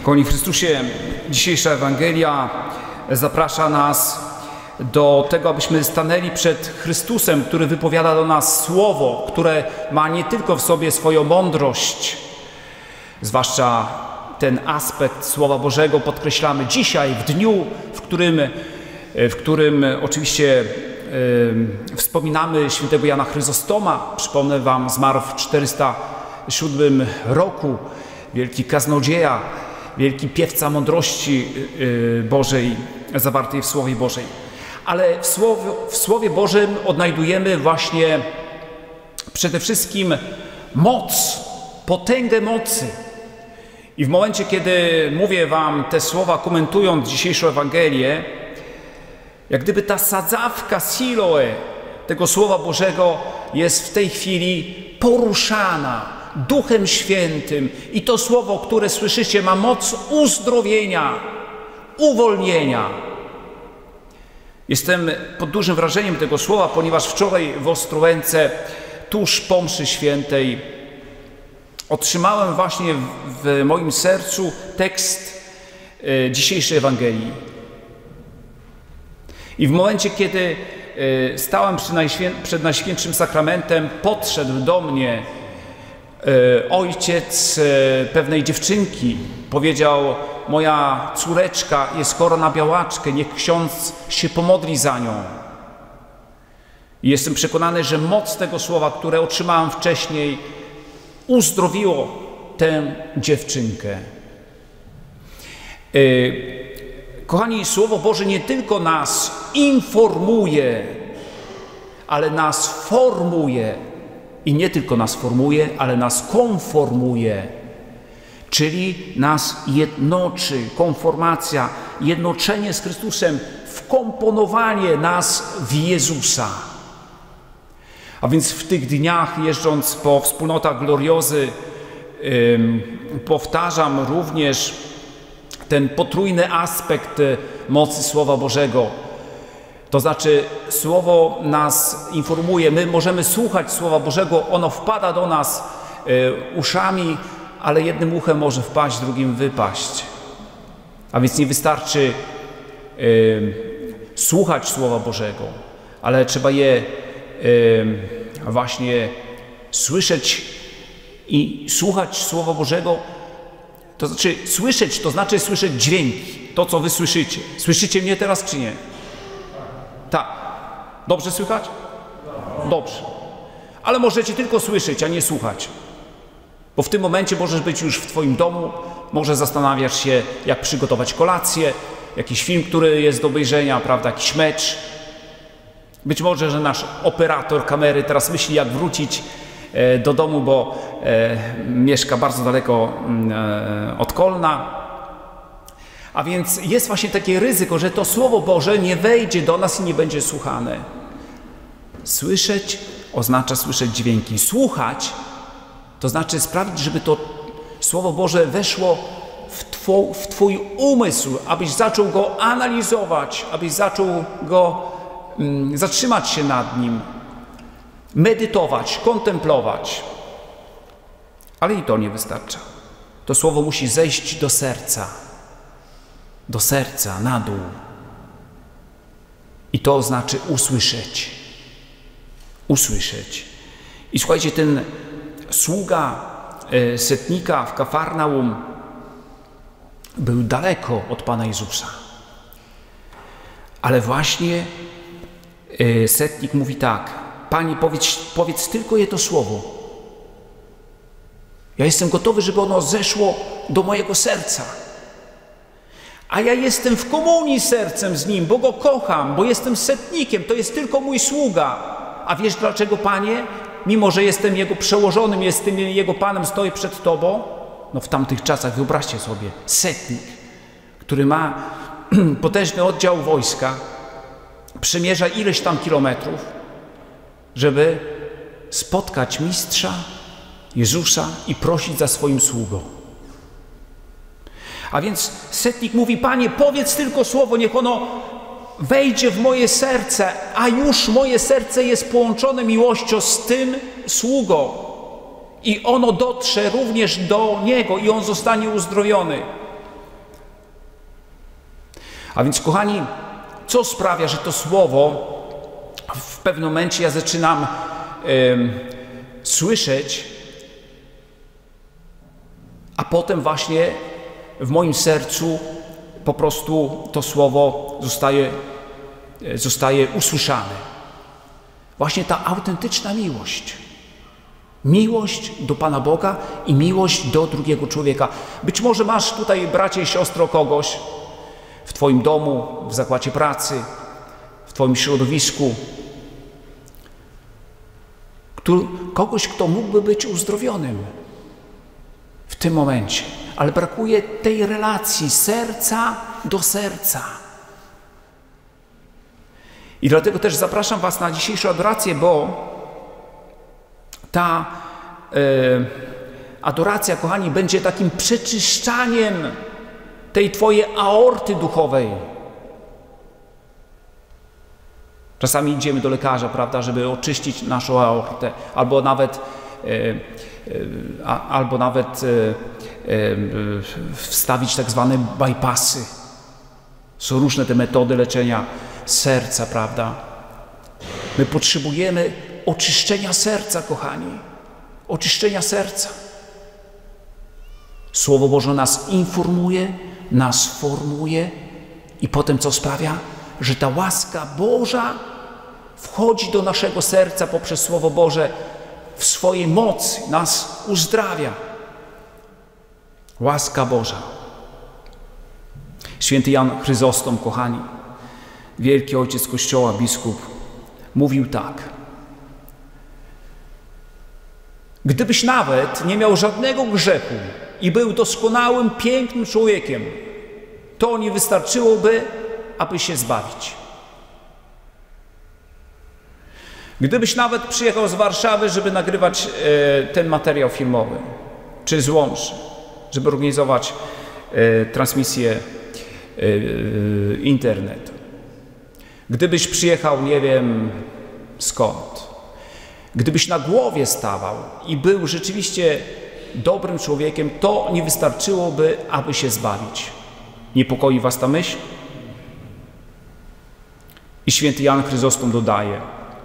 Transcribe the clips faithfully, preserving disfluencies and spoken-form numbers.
Kochani w Chrystusie, dzisiejsza Ewangelia zaprasza nas do tego, abyśmy stanęli przed Chrystusem, który wypowiada do nas słowo, które ma nie tylko w sobie swoją mądrość, zwłaszcza ten aspekt Słowa Bożego podkreślamy dzisiaj, w dniu, w którym, w którym oczywiście yy, wspominamy świętego Jana Chryzostoma. Przypomnę wam, zmarł w czterysta siódmym roku, wielki kaznodzieja, wielki piewca mądrości yy, Bożej, zawartej w Słowie Bożej. Ale w Słowie, w Słowie Bożym odnajdujemy właśnie przede wszystkim moc, potęgę mocy. I w momencie, kiedy mówię wam te słowa, komentując dzisiejszą Ewangelię, jak gdyby ta sadzawka Siloe tego Słowa Bożego jest w tej chwili poruszana Duchem Świętym i to słowo, które słyszycie, ma moc uzdrowienia, uwolnienia. Jestem pod dużym wrażeniem tego słowa, ponieważ wczoraj w Ostrołęce, tuż po mszy świętej, otrzymałem właśnie w moim sercu tekst e, dzisiejszej Ewangelii. I w momencie, kiedy e, stałem przy najświę przed Najświętszym Sakramentem, podszedł do mnie e, ojciec e, pewnej dziewczynki. Powiedział: moja córeczka jest chora na białaczkę, niech ksiądz się pomodli za nią. I jestem przekonany, że moc tego słowa, które otrzymałem wcześniej, uzdrowiło tę dziewczynkę. Kochani, Słowo Boże nie tylko nas informuje, ale nas formuje. I nie tylko nas formuje, ale nas konformuje. Czyli nas jednoczy, konformacja, jednoczenie z Chrystusem, wkomponowanie nas w Jezusa. A więc w tych dniach, jeżdżąc po wspólnotach gloriozy, yy, powtarzam również ten potrójny aspekt mocy Słowa Bożego. To znaczy, Słowo nas informuje, my możemy słuchać Słowa Bożego, ono wpada do nas yy, uszami, ale jednym uchem może wpaść, drugim wypaść. A więc nie wystarczy yy, słuchać Słowa Bożego, ale trzeba je yy, właśnie słyszeć i słuchać Słowa Bożego. To znaczy słyszeć, to znaczy słyszeć dźwięki, to co wy słyszycie. Słyszycie mnie teraz czy nie? Tak. Dobrze słychać? Dobrze. Ale możecie tylko słyszeć, a nie słuchać. Bo w tym momencie możesz być już w twoim domu, może zastanawiasz się, jak przygotować kolację, jakiś film, który jest do obejrzenia, prawda, jakiś mecz. Być może, że nasz operator kamery teraz myśli, jak wrócić e, do domu, bo e, mieszka bardzo daleko e, od Kolna. A więc jest właśnie takie ryzyko, że to Słowo Boże nie wejdzie do nas i nie będzie słuchane. Słyszeć oznacza słyszeć dźwięki. Słuchać to znaczy sprawić, żeby to Słowo Boże weszło w, two, w Twój umysł, abyś zaczął go analizować, abyś zaczął go mm, zatrzymać się nad nim, medytować, kontemplować. Ale i to nie wystarcza. To Słowo musi zejść do serca, do serca, na dół. I to znaczy usłyszeć. Usłyszeć. I słuchajcie, ten sługa setnika w Kafarnaum był daleko od Pana Jezusa. Ale właśnie setnik mówi tak: Panie, powiedz, powiedz tylko jedno słowo. Ja jestem gotowy, żeby ono zeszło do mojego serca. A ja jestem w komunii z sercem z Nim, bo Go kocham, bo jestem setnikiem, to jest tylko mój sługa. A wiesz dlaczego, Panie? Mimo że jestem Jego przełożonym, jestem Jego Panem, stoję przed Tobą. No w tamtych czasach, wyobraźcie sobie, setnik, który ma potężny oddział wojska, przemierza ileś tam kilometrów, żeby spotkać mistrza Jezusa i prosić za swoim sługą. A więc setnik mówi: Panie, powiedz tylko słowo, niech ono wejdzie w moje serce, a już moje serce jest połączone miłością z tym sługą. I ono dotrze również do niego i on zostanie uzdrowiony. A więc, kochani, co sprawia, że to słowo w pewnym momencie ja zaczynam e, słyszeć, a potem właśnie w moim sercu po prostu to słowo zostaje, zostaje usłyszane. Właśnie ta autentyczna miłość. Miłość do Pana Boga i miłość do drugiego człowieka. Być może masz tutaj, bracie i siostro, kogoś w Twoim domu, w zakładzie pracy, w Twoim środowisku, który, kogoś, kto mógłby być uzdrowionym w tym momencie, ale brakuje tej relacji serca do serca. I dlatego też zapraszam Was na dzisiejszą adorację, bo ta e, adoracja, kochani, będzie takim przeczyszczaniem tej Twojej aorty duchowej. Czasami idziemy do lekarza, prawda, żeby oczyścić naszą aortę, albo nawet, e, e, a, albo nawet e, e, wstawić tak zwane bypassy. Są różne te metody leczenia serca, prawda? My potrzebujemy oczyszczenia serca, kochani. Oczyszczenia serca. Słowo Boże nas informuje, nas formuje i potem co sprawia? Że ta łaska Boża wchodzi do naszego serca poprzez Słowo Boże w swojej mocy, nas uzdrawia. Łaska Boża. Święty Jan Chryzostom, kochani, wielki ojciec Kościoła, biskup, mówił tak. Gdybyś nawet nie miał żadnego grzechu i był doskonałym, pięknym człowiekiem, to nie wystarczyłoby, aby się zbawić. Gdybyś nawet przyjechał z Warszawy, żeby nagrywać e, ten materiał filmowy, czy z Łomży, żeby organizować e, transmisję e, e, internetu. Gdybyś przyjechał, nie wiem skąd, gdybyś na głowie stawał i był rzeczywiście dobrym człowiekiem, to nie wystarczyłoby, aby się zbawić. Niepokoi Was ta myśl? I święty Jan Chryzostom dodaje: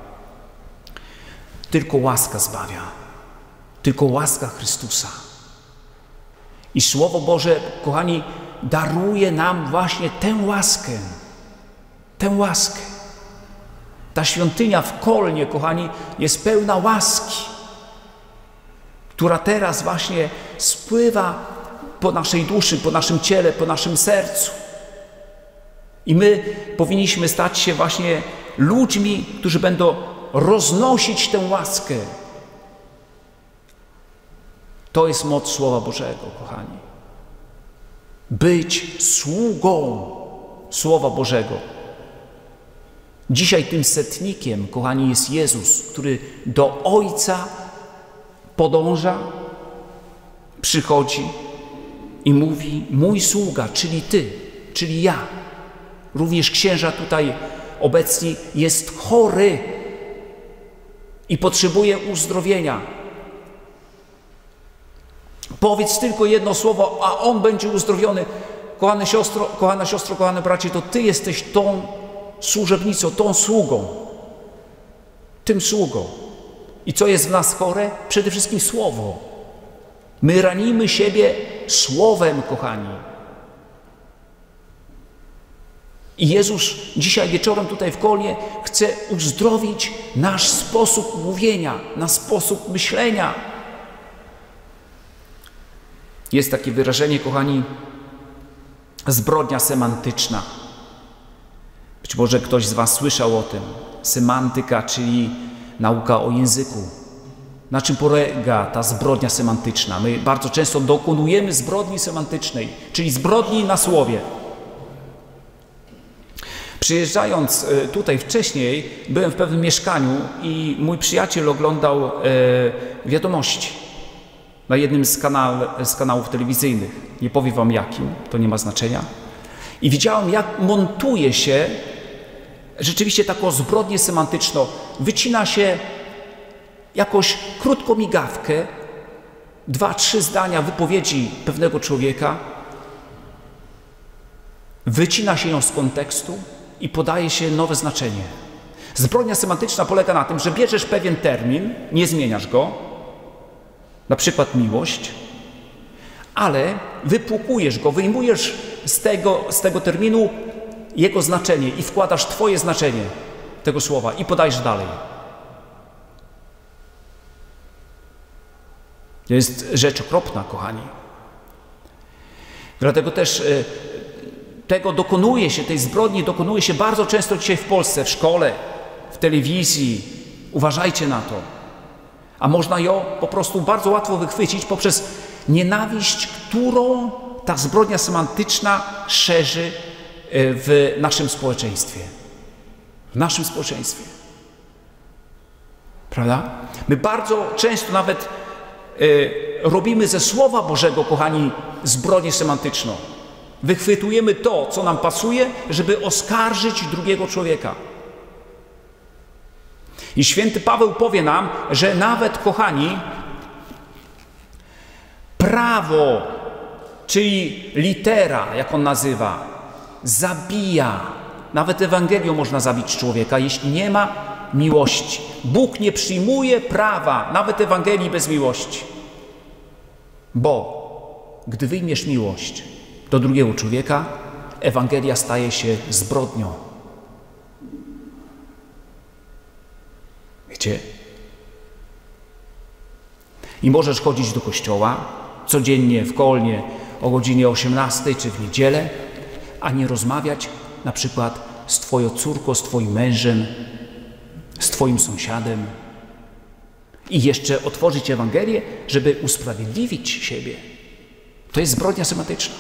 tylko łaska zbawia, tylko łaska Chrystusa. I Słowo Boże, kochani, daruje nam właśnie tę łaskę, tę łaskę. Ta świątynia w Kolnie, kochani, jest pełna łaski, która teraz właśnie spływa po naszej duszy, po naszym ciele, po naszym sercu. I my powinniśmy stać się właśnie ludźmi, którzy będą roznosić tę łaskę. To jest moc Słowa Bożego, kochani. Być sługą Słowa Bożego. Dzisiaj tym setnikiem, kochani, jest Jezus, który do Ojca podąża, przychodzi i mówi: mój sługa, czyli Ty, czyli ja. Również księża tutaj obecni jest chory i potrzebuje uzdrowienia. Powiedz tylko jedno słowo, a on będzie uzdrowiony. Kochane siostro, kochana siostro, kochane bracie, to Ty jesteś tą służebnicą, tą sługą, tym sługą. I co jest w nas chore? Przede wszystkim Słowo. My ranimy siebie Słowem, kochani. I Jezus dzisiaj wieczorem tutaj w Kolnie chce uzdrowić nasz sposób mówienia, nasz sposób myślenia. Jest takie wyrażenie, kochani, zbrodnia semantyczna. Być może ktoś z Was słyszał o tym. Semantyka, czyli nauka o języku. Na czym polega ta zbrodnia semantyczna? My bardzo często dokonujemy zbrodni semantycznej, czyli zbrodni na słowie. Przyjeżdżając tutaj wcześniej, byłem w pewnym mieszkaniu i mój przyjaciel oglądał e, wiadomości na jednym z, kanał, z kanałów telewizyjnych. Nie powiem Wam jakim, to nie ma znaczenia. I widziałem, jak montuje się rzeczywiście taką zbrodnię semantyczną. Wycina się jakąś krótką migawkę, dwa, trzy zdania wypowiedzi pewnego człowieka wycina się ją z kontekstu i podaje się nowe znaczenie. Zbrodnia semantyczna polega na tym, że bierzesz pewien termin, nie zmieniasz go, na przykład miłość, ale wypłukujesz go, wyjmujesz z tego, z tego terminu jego znaczenie i wkładasz twoje znaczenie tego słowa i podajesz dalej. To jest rzecz okropna, kochani. Dlatego też y, tego dokonuje się, tej zbrodni dokonuje się bardzo często dzisiaj w Polsce, w szkole, w telewizji. Uważajcie na to. A można ją po prostu bardzo łatwo wychwycić poprzez nienawiść, którą ta zbrodnia semantyczna szerzy w naszym społeczeństwie. W naszym społeczeństwie. Prawda? My bardzo często nawet y, robimy ze Słowa Bożego, kochani, zbrodnię semantyczną. Wychwytujemy to, co nam pasuje, żeby oskarżyć drugiego człowieka. I święty Paweł powie nam, że nawet, kochani, prawo, czyli litera, jak on nazywa, zabija. Nawet Ewangelią można zabić człowieka, jeśli nie ma miłości. Bóg nie przyjmuje prawa, nawet Ewangelii bez miłości. Bo gdy wyjmiesz miłość do drugiego człowieka, Ewangelia staje się zbrodnią. Wiecie? I możesz chodzić do kościoła codziennie w Kolnie o godzinie osiemnastej czy w niedzielę, a nie rozmawiać na przykład z twoją córką, z twoim mężem, z twoim sąsiadem i jeszcze otworzyć Ewangelię, żeby usprawiedliwić siebie. To jest zbrodnia semantyczna.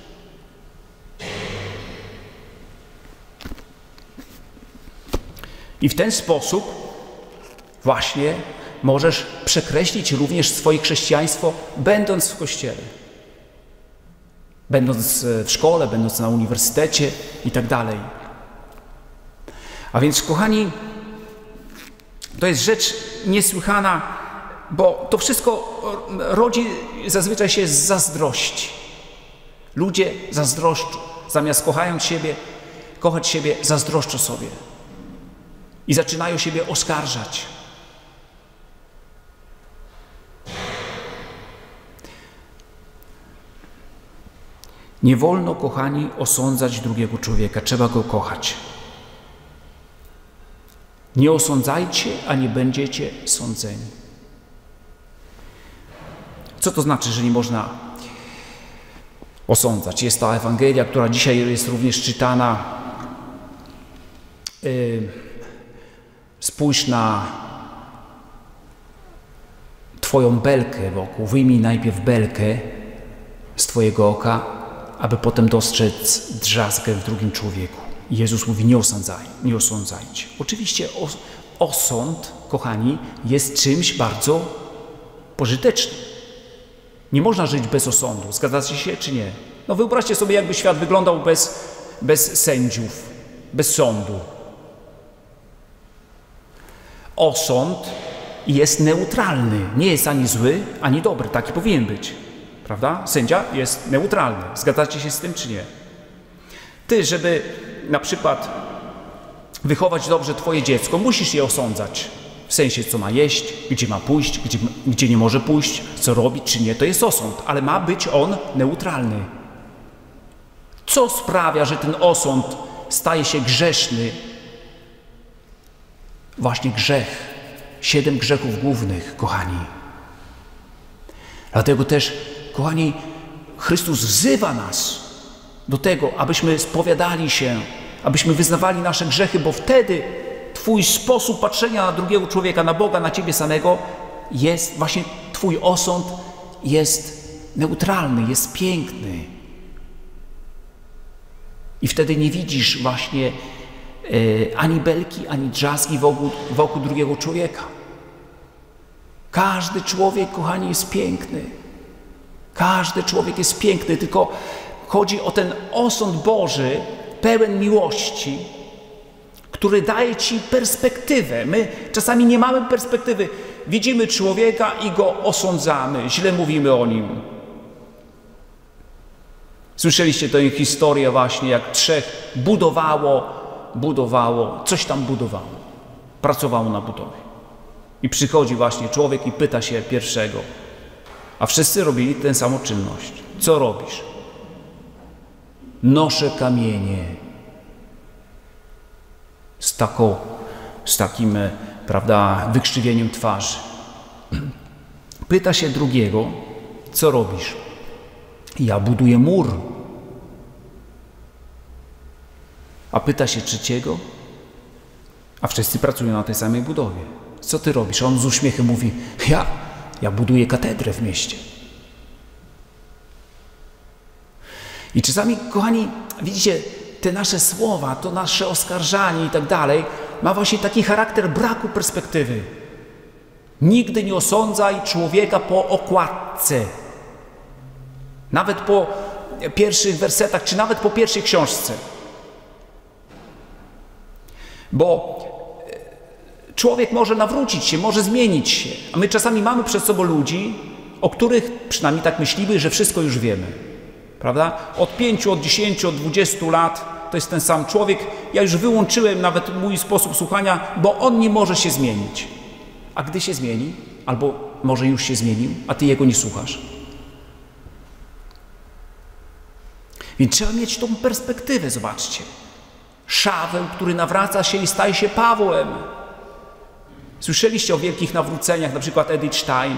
I w ten sposób właśnie możesz przekreślić również swoje chrześcijaństwo, będąc w kościele. Będąc w szkole, będąc na uniwersytecie i tak dalej. A więc, kochani, to jest rzecz niesłychana, bo to wszystko rodzi zazwyczaj się z zazdrości. Ludzie zazdroszczą. Zamiast kochając siebie, kochać siebie, zazdroszczą sobie. I zaczynają siebie oskarżać. Nie wolno, kochani, osądzać drugiego człowieka. Trzeba go kochać. Nie osądzajcie, a nie będziecie sądzeni. Co to znaczy, że nie można osądzać? Jest ta Ewangelia, która dzisiaj jest również czytana. Yy, spójrz na twoją belkę wokół. Wyjmij najpierw belkę z twojego oka, aby potem dostrzec drzazgę w drugim człowieku. I Jezus mówi, nie osądzaj, nie osądzajcie. Oczywiście os osąd, kochani, jest czymś bardzo pożytecznym. Nie można żyć bez osądu. Zgadzacie się, czy nie? No wyobraźcie sobie, jakby świat wyglądał bez, bez sędziów, bez sądu. Osąd jest neutralny. Nie jest ani zły, ani dobry. Taki powinien być. Prawda? Sędzia jest neutralny. Zgadzacie się z tym, czy nie? Ty, żeby na przykład wychować dobrze twoje dziecko, musisz je osądzać. W sensie, co ma jeść, gdzie ma pójść, gdzie, gdzie nie może pójść, co robić, czy nie. To jest osąd, ale ma być on neutralny. Co sprawia, że ten osąd staje się grzeszny? Właśnie grzech. Siedem grzechów głównych, kochani. Dlatego też, kochani, Chrystus wzywa nas do tego, abyśmy spowiadali się, abyśmy wyznawali nasze grzechy, bo wtedy twój sposób patrzenia na drugiego człowieka, na Boga, na ciebie samego jest, właśnie twój osąd jest neutralny, jest piękny. I wtedy nie widzisz właśnie e, ani belki, ani drzazgi wokół, wokół drugiego człowieka. Każdy człowiek, kochani, jest piękny. Każdy człowiek jest piękny, tylko chodzi o ten osąd Boży, pełen miłości, który daje ci perspektywę. My czasami nie mamy perspektywy. Widzimy człowieka i go osądzamy, źle mówimy o nim. Słyszeliście tę historię właśnie, jak trzech budowało, budowało, coś tam budowało. Pracowało na budowie. I przychodzi właśnie człowiek i pyta się pierwszego, a wszyscy robili tę samą czynność. Co robisz? Noszę kamienie. Z, taką, z takim, prawda, wykrzywieniem twarzy. Pyta się drugiego, co robisz? Ja buduję mur. A pyta się trzeciego, a wszyscy pracują na tej samej budowie. Co ty robisz? A on z uśmiechem mówi, ja, ja buduję katedrę w mieście. I czasami, kochani, widzicie, te nasze słowa, to nasze oskarżanie i tak dalej, ma właśnie taki charakter braku perspektywy. Nigdy nie osądzaj człowieka po okładce. Nawet po pierwszych wersetach, czy nawet po pierwszej książce. Bo człowiek może nawrócić się, może zmienić się. A my czasami mamy przed sobą ludzi, o których przynajmniej tak myślimy, że wszystko już wiemy. Prawda? Od pięciu, od dziesięciu, od dwudziestu lat to jest ten sam człowiek. Ja już wyłączyłem nawet mój sposób słuchania, bo on nie może się zmienić. A gdy się zmieni, albo może już się zmienił, a ty jego nie słuchasz. Więc trzeba mieć tą perspektywę, zobaczcie. Szaweł, który nawraca się i staje się Pawłem. Słyszeliście o wielkich nawróceniach, na przykład Edith Stein.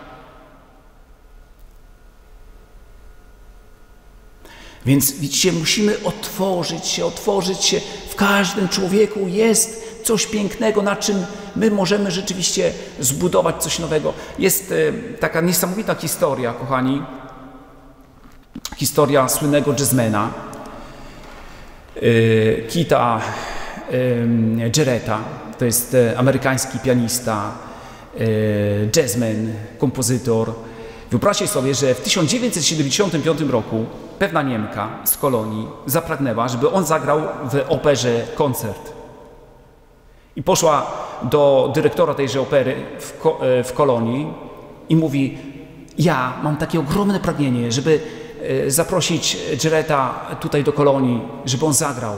Więc widzicie, musimy otworzyć się, otworzyć się. W każdym człowieku jest coś pięknego, na czym my możemy rzeczywiście zbudować coś nowego. Jest e, taka niesamowita historia, kochani. Historia słynnego jazzmana, e, Keitha e, Jarretta. To jest e, amerykański pianista, e, jazzman, kompozytor. Wyobraźcie sobie, że w tysiąc dziewięćset siedemdziesiątym piątym roku pewna Niemka z Kolonii zapragnęła, żeby on zagrał w operze koncert. I poszła do dyrektora tejże opery w, Ko w Kolonii i mówi, ja mam takie ogromne pragnienie, żeby e, zaprosić Jarretta tutaj do Kolonii, żeby on zagrał.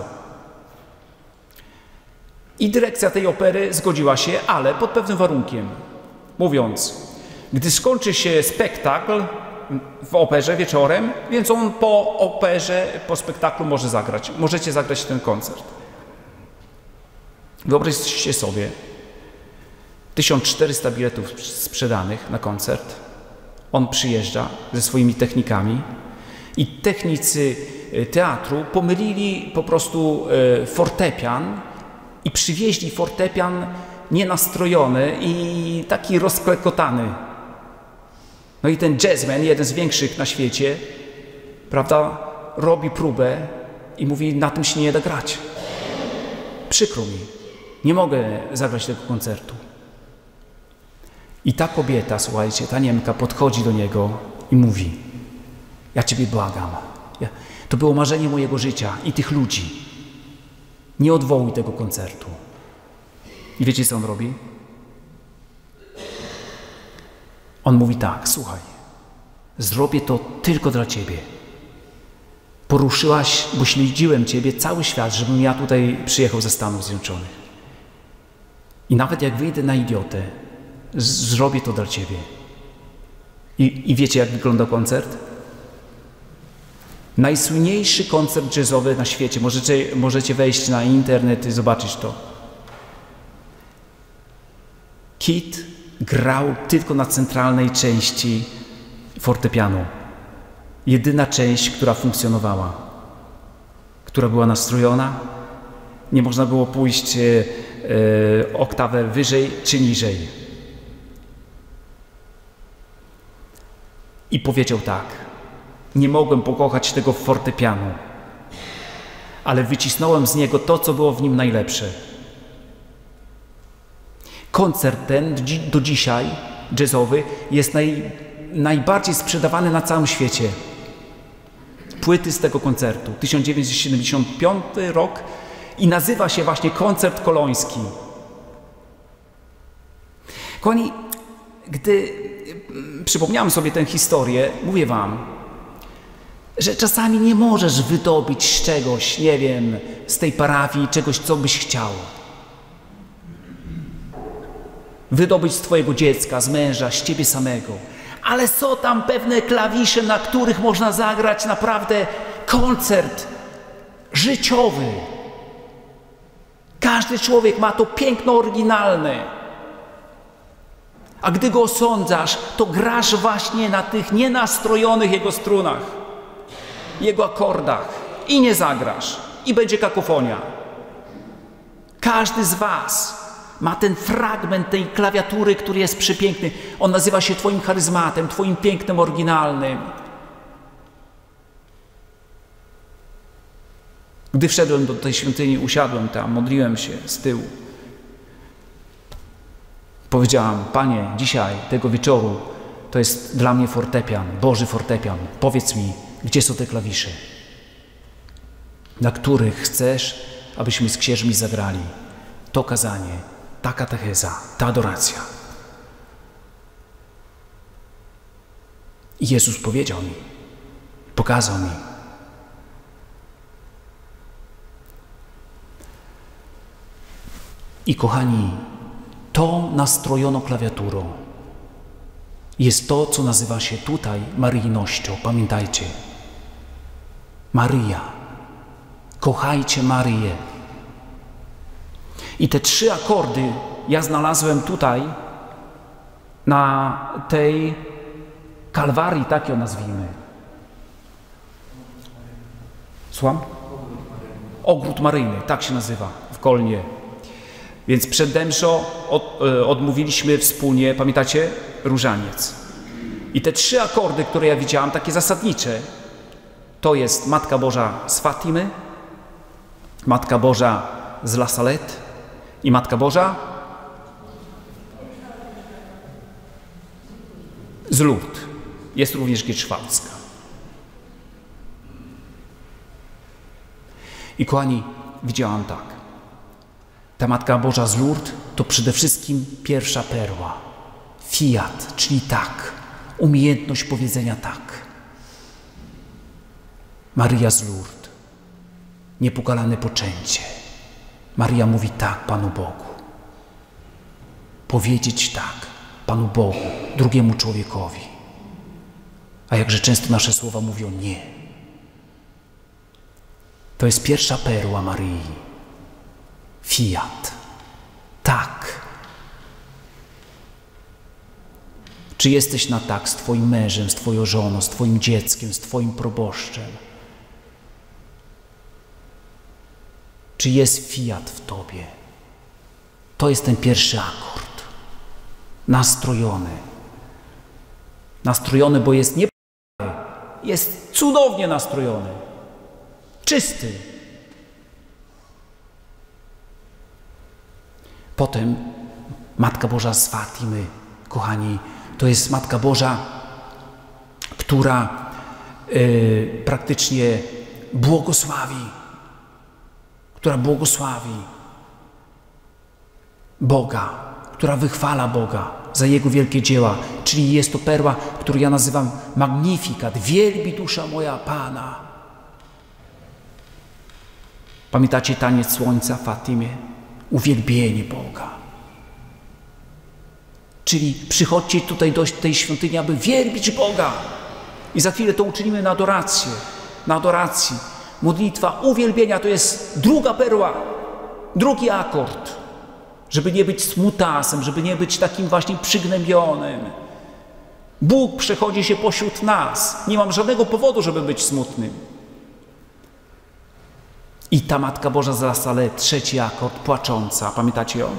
I dyrekcja tej opery zgodziła się, ale pod pewnym warunkiem, mówiąc, gdy skończy się spektakl w operze wieczorem, więc on po operze, po spektaklu może zagrać. Możecie zagrać ten koncert. Wyobraźcie sobie, tysiąc czterysta biletów sprzedanych na koncert. On przyjeżdża ze swoimi technikami i technicy teatru pomylili po prostu fortepian i przywieźli fortepian nienastrojony i taki rozklekotany. No i ten jazzman, jeden z większych na świecie, prawda, robi próbę i mówi, na tym się nie da grać. Przykro mi, nie mogę zagrać tego koncertu. I ta kobieta, słuchajcie, ta Niemka podchodzi do niego i mówi, ja Ciebie błagam, ja, to było marzenie mojego życia i tych ludzi. Nie odwołuj tego koncertu. I wiecie, co on robi? On mówi tak, słuchaj, zrobię to tylko dla Ciebie. Poruszyłaś, bo śledziłem Ciebie cały świat, żebym ja tutaj przyjechał ze Stanów Zjednoczonych. I nawet jak wyjdę na idiotę, zrobię to dla Ciebie. I, i wiecie, jak wygląda koncert? Najsłynniejszy koncert jazzowy na świecie. Możecie, możecie wejść na internet i zobaczyć to. Keith grał tylko na centralnej części fortepianu. Jedyna część, która funkcjonowała, która była nastrojona. Nie można było pójść e, e, oktawę wyżej czy niżej. I powiedział tak, nie mogłem pokochać tego fortepianu, ale wycisnąłem z niego to, co było w nim najlepsze. Koncert ten do dzisiaj, jazzowy, jest naj, najbardziej sprzedawany na całym świecie. Płyty z tego koncertu, tysiąc dziewięćset siedemdziesiąty piąty rok i nazywa się właśnie Koncert Koloński. Kochani, gdy przypomniałem sobie tę historię, mówię wam, Że czasami nie możesz wydobyć z czegoś, nie wiem, z tej parafii, czegoś, co byś chciał. Wydobyć z twojego dziecka, z męża, z ciebie samego. Ale są tam pewne klawisze, na których można zagrać naprawdę koncert życiowy. Każdy człowiek ma to piękno oryginalne. A gdy go osądzasz, to grasz właśnie na tych nienastrojonych jego strunach, jego akordach i nie zagrasz. I będzie kakofonia. Każdy z was ma ten fragment tej klawiatury, który jest przepiękny. On nazywa się twoim charyzmatem, twoim pięknem oryginalnym. Gdy wszedłem do tej świątyni, usiadłem tam, modliłem się z tyłu. Powiedziałam: Panie, dzisiaj, tego wieczoru, to jest dla mnie fortepian, Boży fortepian. Powiedz mi, gdzie są te klawisze, na których chcesz, abyśmy z księżmi zagrali to kazanie, ta katecheza, ta adoracja. I Jezus powiedział mi, pokazał mi. I kochani, tą nastrojoną klawiaturą jest to, co nazywa się tutaj maryjnością. Pamiętajcie, Maryja. Kochajcie Maryję. I te trzy akordy ja znalazłem tutaj, na tej Kalwarii, tak ją nazwijmy. Słucham? Ogród Maryjny, tak się nazywa w Kolnie. Więc przed demszą od, y, odmówiliśmy wspólnie, pamiętacie, różaniec. I te trzy akordy, które ja widziałam, takie zasadnicze, to jest Matka Boża z Fatimy, Matka Boża z La Salette i Matka Boża z Lourdes. Jest również Gietrzwałcka. I kochani, widziałam tak. Ta Matka Boża z Lourdes to przede wszystkim pierwsza perła. Fiat, czyli tak. Umiejętność powiedzenia tak. Maryja z Lourdes. Niepokalane poczęcie. Maryja mówi tak Panu Bogu. Powiedzieć tak Panu Bogu, drugiemu człowiekowi. A jakże często nasze słowa mówią nie. To jest pierwsza perła Maryi. Fiat. Tak. Czy jesteś na tak z twoim mężem, z twoją żoną, z twoim dzieckiem, z twoim proboszczem? Czy jest fiat w tobie? To jest ten pierwszy akord. Nastrojony. Nastrojony, bo jest nie... Jest cudownie nastrojony. Czysty. Potem Matka Boża z Fatimy, kochani, to jest Matka Boża, która yy, praktycznie błogosławi, która błogosławi Boga, która wychwala Boga za Jego wielkie dzieła. Czyli jest to perła, którą ja nazywam Magnificat. Wielbi dusza moja Pana. Pamiętacie taniec słońca w Fatimie? Uwielbienie Boga. Czyli przychodźcie tutaj do tej świątyni, aby wielbić Boga. I za chwilę to uczynimy na adorację. Na adoracji. Modlitwa uwielbienia to jest druga perła, drugi akord. Żeby nie być smutasem, żeby nie być takim właśnie przygnębionym. Bóg przechodzi się pośród nas. Nie mam żadnego powodu, żeby być smutnym. I ta Matka Boża z La Salette, trzeci akord, płacząca. Pamiętacie ją?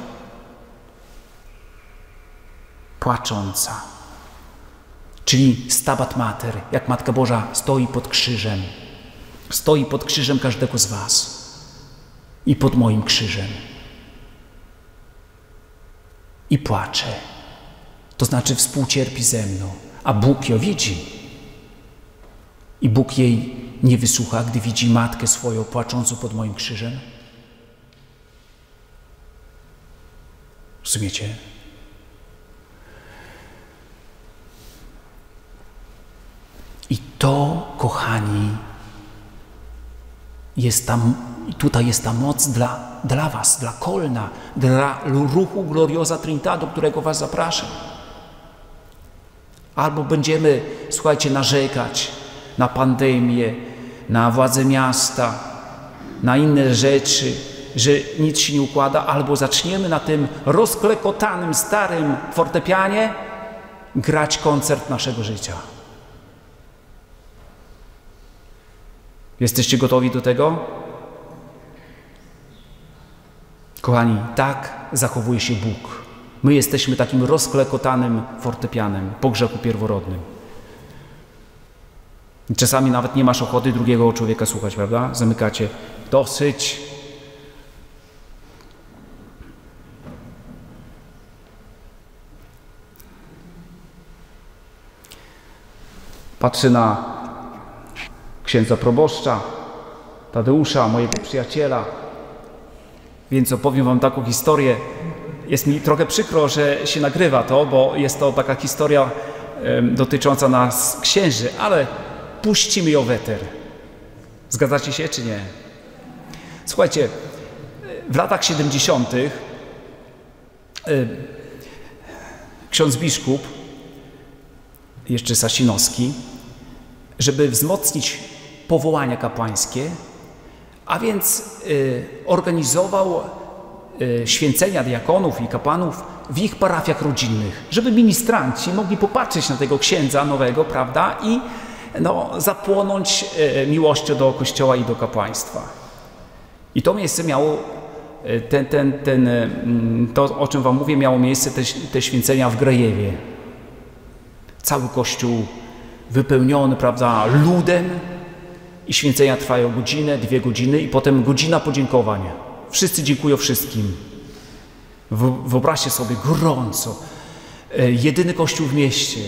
Płacząca. Czyli Stabat Mater, jak Matka Boża stoi pod krzyżem. Stoi pod krzyżem każdego z was. I pod moim krzyżem. I płacze. To znaczy współcierpi ze mną. A Bóg ją widzi. I Bóg jej nie wysłucha, gdy widzi matkę swoją płaczącą pod moim krzyżem? Rozumiecie? I to to, kochani, jest tam, tutaj jest ta moc dla, dla was, dla Kolna, dla ruchu Gloriosa Trinita, do którego was zapraszam. Albo będziemy, słuchajcie, narzekać na pandemię, na władze miasta, na inne rzeczy, że nic się nie układa, albo zaczniemy na tym rozklekotanym, starym fortepianie grać koncert naszego życia. Jesteście gotowi do tego? Kochani, tak zachowuje się Bóg. My jesteśmy takim rozklekotanym fortepianem po grzechu pierworodnym. Czasami nawet nie masz ochoty drugiego człowieka słuchać, prawda? Zamykacie. Dosyć. Patrzę na księdza proboszcza, Tadeusza, mojego przyjaciela, więc opowiem wam taką historię. Jest mi trochę przykro, że się nagrywa to, bo jest to taka historia y, dotycząca nas księży, ale puścimy ją w eter. Zgadzacie się, czy nie? Słuchajcie, w latach siedemdziesiątych y, ksiądz biskup, jeszcze Sasinowski, żeby wzmocnić powołania kapłańskie, a więc y, organizował y, święcenia diakonów i kapłanów w ich parafiach rodzinnych, żeby ministranci mogli popatrzeć na tego księdza nowego, prawda, i no, zapłonąć y, miłością do Kościoła i do kapłaństwa. I to miejsce miało, y, ten, ten, ten, y, to o czym wam mówię, miało miejsce te, te święcenia w Grajewie. Cały Kościół wypełniony, prawda, ludem i święcenia trwają godzinę, dwie godziny i potem godzina podziękowań. Wszyscy dziękują wszystkim. Wyobraźcie sobie, gorąco. Jedyny kościół w mieście.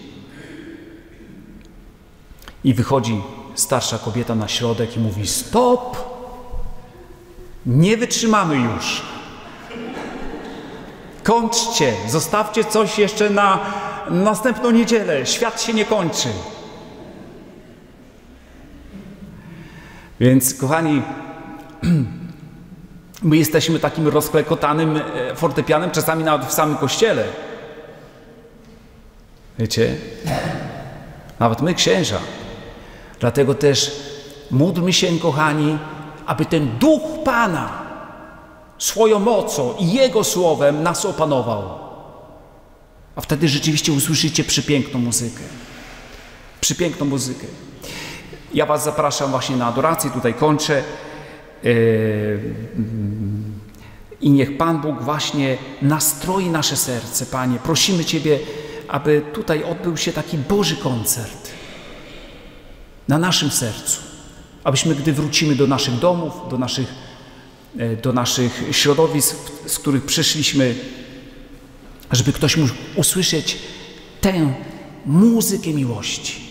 I wychodzi starsza kobieta na środek i mówi: stop! Nie wytrzymamy już. Kończcie, zostawcie coś jeszcze na następną niedzielę. Świat się nie kończy. Więc, kochani, my jesteśmy takim rozklekotanym fortepianem, czasami nawet w samym kościele. Wiecie? Nawet my, księża. Dlatego też módlmy się, kochani, aby ten Duch Pana swoją mocą i Jego słowem nas opanował. A wtedy rzeczywiście usłyszycie przepiękną muzykę. Przepiękną muzykę. Ja was zapraszam właśnie na adorację, tutaj kończę. I niech Pan Bóg właśnie nastroi nasze serce, Panie. Prosimy Ciebie, aby tutaj odbył się taki Boży koncert na naszym sercu. Abyśmy, gdy wrócimy do naszych domów, do naszych, do naszych środowisk, z których przyszliśmy, żeby ktoś mógł usłyszeć tę muzykę miłości.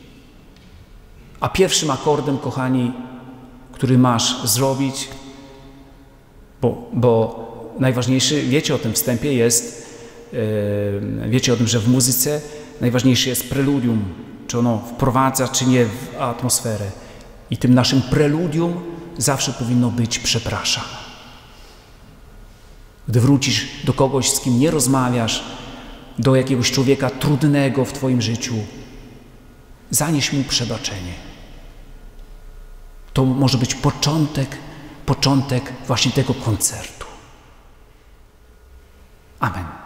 A pierwszym akordem, kochani, który masz zrobić, bo, bo najważniejszy, wiecie o tym wstępie, jest, yy, wiecie o tym, że w muzyce najważniejsze jest preludium, czy ono wprowadza, czy nie w atmosferę. I tym naszym preludium zawsze powinno być przepraszam. Gdy wrócisz do kogoś, z kim nie rozmawiasz, do jakiegoś człowieka trudnego w twoim życiu, zanieś mu przebaczenie. To może być początek, początek właśnie tego koncertu. Amen.